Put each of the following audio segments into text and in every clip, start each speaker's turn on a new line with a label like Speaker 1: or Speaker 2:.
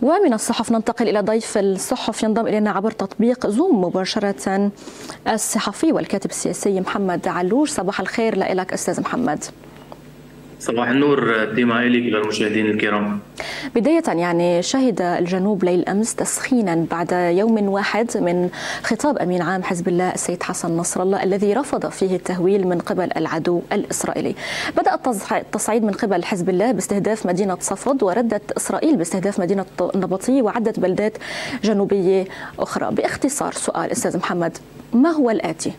Speaker 1: ومن الصحف ننتقل إلى ضيف الصحف ينضم إلينا عبر تطبيق زوم مباشرة، الصحفي والكاتب السياسي محمد علوش. صباح الخير لك أستاذ محمد.
Speaker 2: صباح النور ديما إليك للمشاهدين الكرام.
Speaker 1: بداية يعني شهد الجنوب ليل أمس تسخينا بعد يوم واحد من خطاب أمين عام حزب الله السيد حسن نصر الله الذي رفض فيه التهويل من قبل العدو الإسرائيلي. بدأ التصعيد من قبل حزب الله باستهداف مدينة صفد، وردت إسرائيل باستهداف مدينة النبطية وعدة بلدات جنوبية أخرى. باختصار سؤال أستاذ محمد، ما هو الآتي؟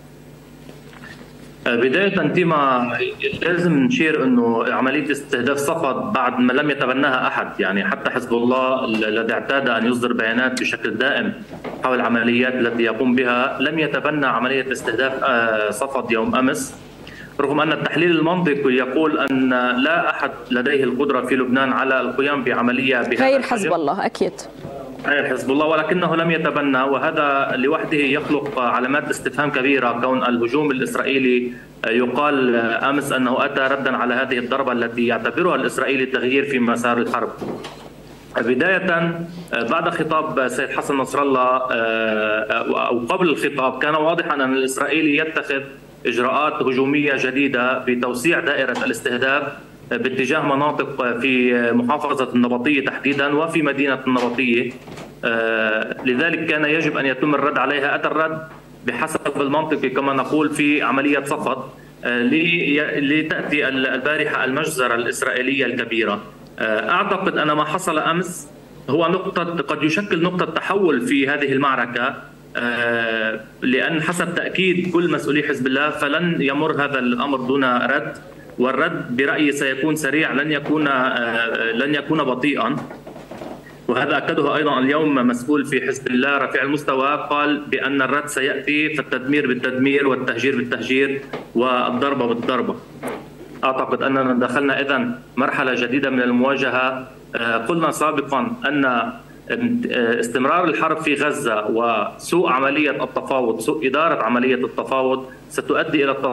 Speaker 2: بداية ديما لازم نشير انه عملية استهداف صفد بعد ما لم يتبناها احد، يعني حتى حزب الله الذي اعتاد ان يصدر بيانات بشكل دائم حول العمليات التي يقوم بها لم يتبنى عملية استهداف صفد يوم امس، رغم ان التحليل المنطقي يقول ان لا احد لديه القدرة في لبنان على القيام بعملية بهذا
Speaker 1: غير حزب الله اكيد.
Speaker 2: حزب الله، ولكنه لم يتبنى، وهذا لوحده يخلق علامات استفهام كبيرة. كون الهجوم الإسرائيلي يقال أمس أنه أتى ردا على هذه الضربة التي يعتبرها الإسرائيلي تغيير في مسار الحرب. بداية بعد خطاب السيد حسن نصر الله أو قبل الخطاب كان واضحا أن الإسرائيلي يتخذ إجراءات هجومية جديدة بتوسيع دائرة الاستهداف باتجاه مناطق في محافظة النبطية تحديدا وفي مدينة النبطية. لذلك كان يجب أن يتم الرد عليها. أتى الرد بحسب المنطق كما نقول في عملية صفد لتأتي البارحة المجزرة الإسرائيلية الكبيرة. أعتقد أن ما حصل أمس هو قد يشكل نقطة تحول في هذه المعركة، لأن حسب تأكيد كل مسؤولي حزب الله فلن يمر هذا الأمر دون رد، والرد برأيي سيكون سريع لن يكون بطيئا. وهذا أكده أيضا اليوم مسؤول في حزب الله رفيع المستوى، قال بأن الرد سيأتي، فالتدمير بالتدمير والتهجير بالتهجير والضربة بالضربة. أعتقد أننا دخلنا إذن مرحلة جديدة من المواجهة. قلنا سابقا أن استمرار الحرب في غزة وسوء عملية التفاوض، سوء إدارة عملية التفاوض ستؤدي إلى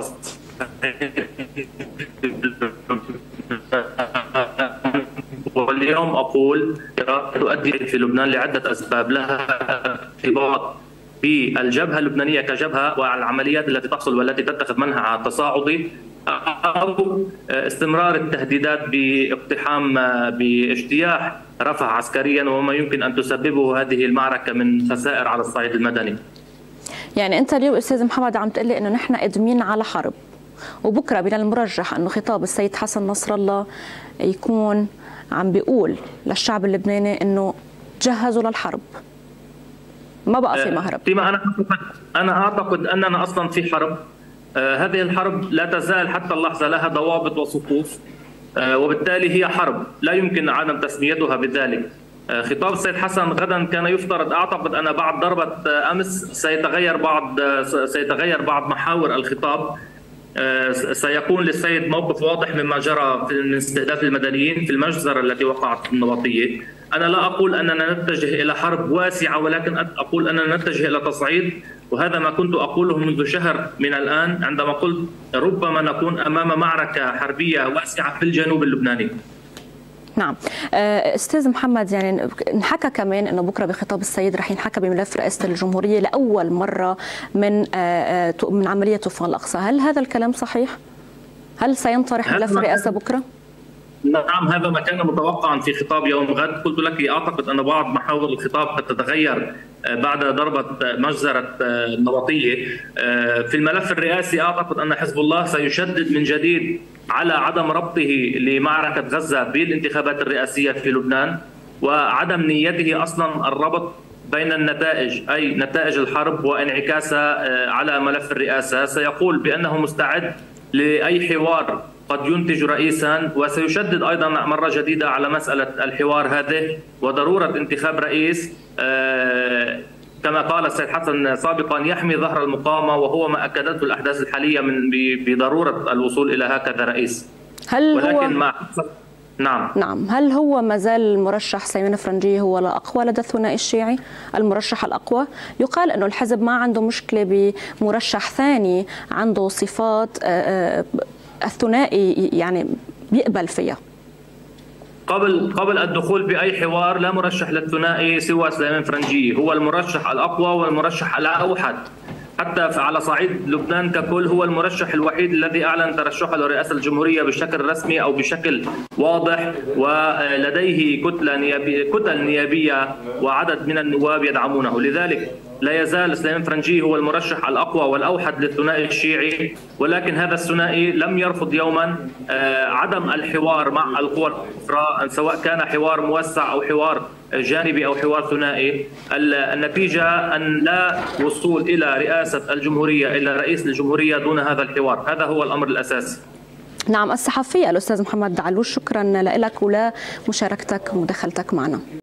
Speaker 2: واليوم أقول تؤدي في لبنان لعدة أسباب لها ارتباط بالجبهة اللبنانية كجبهة والعمليات التي تحصل والتي تتخذ منها تصاعدي، أو استمرار التهديدات باقتحام باجتياح رفح عسكريا وما يمكن أن تسببه هذه المعركة من خسائر على الصعيد المدني.
Speaker 1: يعني أنت اليوم أستاذ محمد عم تقول لي أنه نحن قادمين على حرب، وبكرة من المرجح أنه خطاب السيد حسن نصر الله يكون عم بيقول للشعب اللبناني أنه جهزوا للحرب، ما بقى في مهرب.
Speaker 2: أنا أعتقد أننا أصلا في حرب. هذه الحرب لا تزال حتى اللحظة لها ضوابط وصفوف، وبالتالي هي حرب لا يمكن عدم تسميتها بذلك. خطاب السيد حسن غدا كان يفترض، أعتقد أن بعد ضربة أمس سيتغير بعض محاور الخطاب. سيكون للسيد موقف واضح مما جرى من استهداف المدنيين في المجزرة التي وقعت في النبطية. أنا لا أقول أننا نتجه إلى حرب واسعة، ولكن أقول أننا نتجه إلى تصعيد، وهذا ما كنت أقوله منذ شهر من الآن عندما قلت ربما نكون أمام معركة حربية واسعة في الجنوب اللبناني.
Speaker 1: نعم استاذ محمد، يعني انحكى كمان انه بكره بخطاب السيد رح ينحكى بملف رئاسه الجمهوريه لاول مره من عمليه طوفان الاقصى، هل هذا الكلام صحيح؟ هل سينطرح ملف الرئاسه بكره؟
Speaker 2: نعم، هذا ما كان متوقعا في خطاب يوم غد. قلت لك اعتقد ان بعض محاور الخطاب قد تتغير بعد ضربه مجزره النبطيه. في الملف الرئاسي اعتقد ان حزب الله سيشدد من جديد على عدم ربطه لمعركه غزه بالانتخابات الرئاسيه في لبنان، وعدم نيته اصلا الربط بين النتائج، اي نتائج الحرب وانعكاسها على ملف الرئاسه. سيقول بانه مستعد لاي حوار قد ينتج رئيسا، وسيشدد ايضا مره جديده على مساله الحوار هذه وضروره انتخاب رئيس كما قال السيد حسن سابقا يحمي ظهر المقاومه، وهو ما اكدته الاحداث الحاليه بضروره الوصول الى هكذا رئيس.
Speaker 1: نعم، هل هو ما زال المرشح سيمين فرنجي هو الأقوى لدى الثنائي الشيعي، المرشح الأقوى؟ يقال أنه الحزب ما عنده مشكلة بمرشح ثاني عنده صفات الثنائي يعني بيقبل فيها.
Speaker 2: قبل الدخول بأي حوار لا مرشح للثنائي سوى سليمان فرنجية، هو المرشح الأقوى والمرشح الأوحد. حتى على صعيد لبنان ككل هو المرشح الوحيد الذي أعلن ترشحه لرئاسة الجمهورية بشكل رسمي أو بشكل واضح، ولديه كتل نيابية وعدد من النواب يدعمونه. لذلك لا يزال سليمان فرنجي هو المرشح الأقوى والأوحد للثنائي الشيعي، ولكن هذا الثنائي لم يرفض يوما عدم الحوار مع القوى الأخرى، سواء كان حوار موسع أو حوار جانبي أو حوار ثنائي. النتيجة أن لا وصول إلى رئاسة الجمهورية إلى رئيس الجمهورية دون هذا الحوار، هذا هو الأمر الأساسي.
Speaker 1: نعم، الصحفي الأستاذ محمد علوش، شكرا لك ولمشاركتك ومداخلتك معنا.